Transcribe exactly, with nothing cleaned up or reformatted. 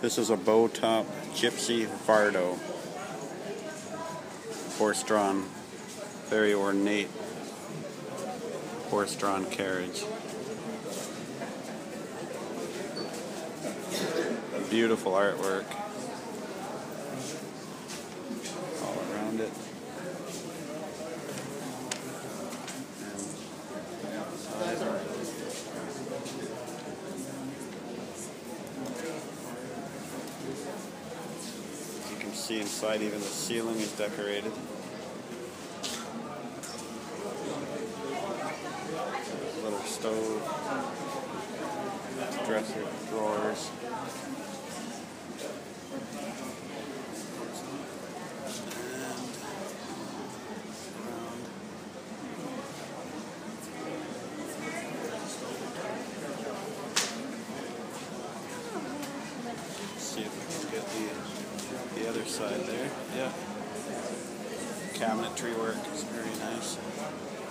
This is a bow top Gypsy Vardo, horse-drawn, very ornate horse-drawn carriage. Beautiful artwork all around it. And outside. You can see inside even the ceiling is decorated. Little stove, dresser, drawers. See if we can get the, the other side there. Yeah. Cabinetry work is very nice.